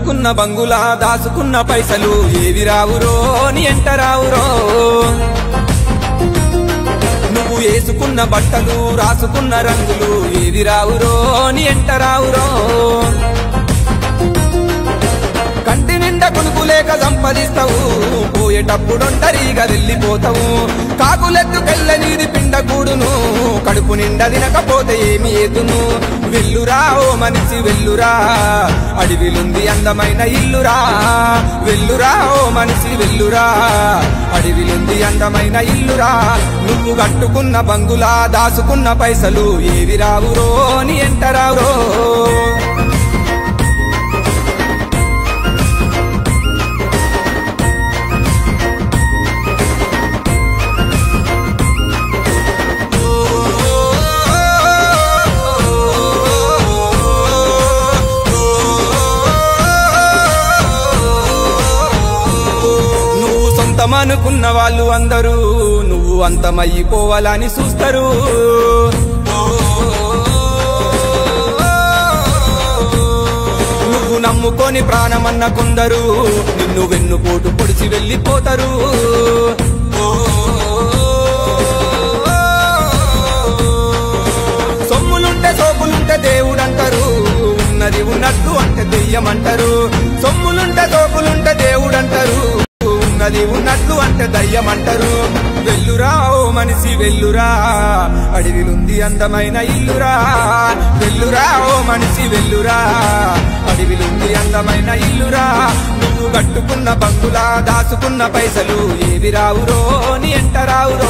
కట్టుకున్న బంగులా దాసుకున్న పైసలు ఏవి రావురో నీ ఎంట రావురో నువ్వు వేసుకున్న బట్టలు రాసుకున్న రంగులు ఏవి రావురో నీ ఎంట రావురో కంటి నిండా కొనుకు లేక సంపదిస్తావు పోయేటప్పుడొంటరిగా వెళ్ళిపోతావు కాకులెత్తుకెళ్ళ నీది పిండకూడును కడుపు నిండా తినకపోతే ఏమి ఏతును వెల్లురా ఓ మనిషి వెల్లురా అడవిలుంది అందమైన ఇల్లురా వెల్లురా ఓ మనిషి వెల్లురా అడవిలుంది అందమైన ఇల్లురా నువ్వు కట్టుకున్న బంగులా దాసుకున్న పైసలు ఏవి రావురో నీ ఎంట రావురో అనుకున్న వాళ్ళు అందరూ నువ్వు అంతమైపోవాలని చూస్తారు నువ్వు నమ్ముకొని ప్రాణమన్న కొందరు నిన్ను వెన్నుపోటు పొడిచి వెళ్ళిపోతారు సొమ్ములుంటే సోపులుంటే దేవుడంటారు ఉన్నది ఉన్నట్టు అంటే దెయ్యమంటారు సొమ్ములుంటే సోపులుంటే దేవుడంటారు ఉన్నది ఉన్నట్లు అంటే దయ్యమంటారు వెల్లురా ఓ మనిషి వెల్లురా అడవిలుంది అందమైన ఇల్లురా వెల్లురా ఓ మనిషి వెల్లురా అడవిలుంది అందమైన ఇల్లురా నువ్వు కట్టుకున్న బంగులా దాసుకున్న పైసలు ఏవి రావురో నీ ఎంట రావురో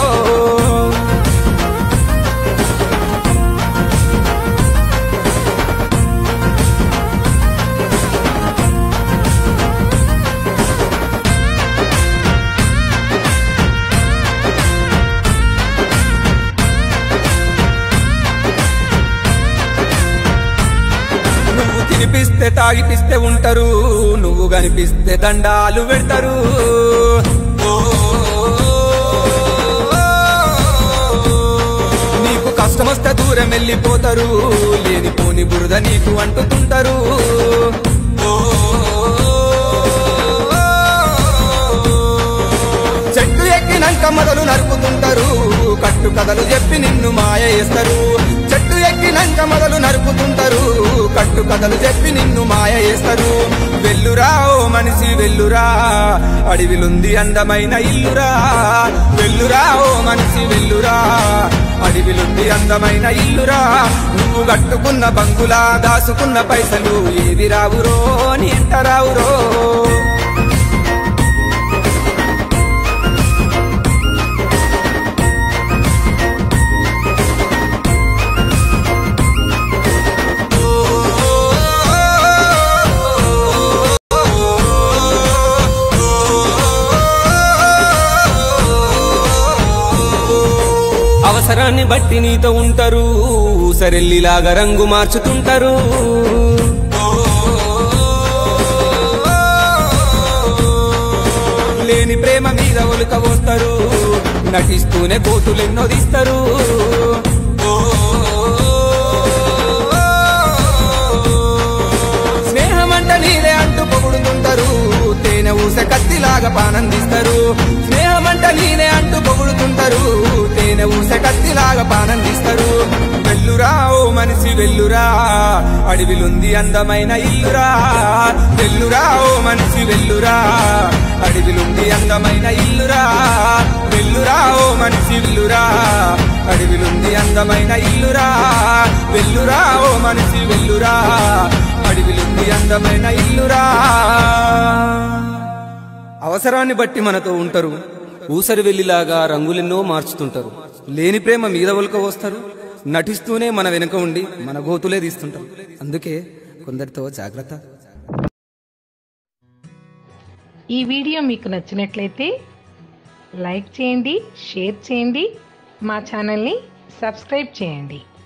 తినిపిస్తే తాగిపిస్తే ఉంటారు నువ్వు కనిపిస్తే దండాలు పెడతారు నీకు కష్టమొస్తే దూరం వెళ్ళిపోతారు లేనిపోని బురద నీకు అంటుతుంటారు చెట్టు ఎక్కినాక మొదలు నరుకుతుంటారు కట్టు కథలు చెప్పి నిన్ను మాయ చేస్తారు చెట్టు ఎక్కినాక మొదలు నరుకుతుంటారు కట్టు కథలు చెప్పి నిన్ను మాయ చేస్తారు వెల్లురా ఓ మనిషి వెల్లురా అడవిలుంది అందమైన ఇల్లురా వెల్లురా ఓ మనిషి వెల్లురా అడవిలుంది అందమైన ఇల్లురా నువ్వు కట్టుకున్న బంగులా దాసుకున్న పైసలు ఏవి రావురో నీ ఎంట రావురో అవసరాన్ని బట్టి నీతో ఉంటారు సరెల్లిలాగా రంగు మార్చుతుంటారు లేని ప్రేమ మీద ఒలుక వస్తారు నటిస్తూనే కోతులెన్నో తీస్తారు స్నేహమంట నీదే అంటూ పొగుడుతుంటారు తేనె ఊసే కత్తిలాగా పానందిస్తారు స్నేహమంట నీదే అంటూ పొగుడుతుంటారు తేనె ఊసే కత్తిలాగా పానందిస్తారు వెల్లురా ఓ మనిషి వెల్లురా అడవిలుంది అందమైన ఇల్లురా వెల్లురా ఓ మనిషి వెల్లురా అడవిలుంది అందమైన ఇల్లురా వెల్లురా ఓ మనిషి వెల్లురా అడవిలుంది అందమైన ఇల్లురా వెల్లురా ఓ మనిషి వెల్లురా అడవిలుంది అందమైన ఇల్లురా అవసరాన్ని బట్టి మనతో ఉంటారు ఊసరి వెల్లిలాగా రంగులెన్నో మార్చుతుంటారు లేని ప్రేమ మీద ఒలుక వస్తారు నటిస్తూనే మన వెనుక ఉండి మన గోతులే తీస్తుంటారు అందుకే కొందరితో జాగ్రత్త ఈ వీడియో మీకు నచ్చినట్లయితే లైక్ చేయండి షేర్ చేయండి మా ఛానల్ని సబ్స్క్రైబ్ చేయండి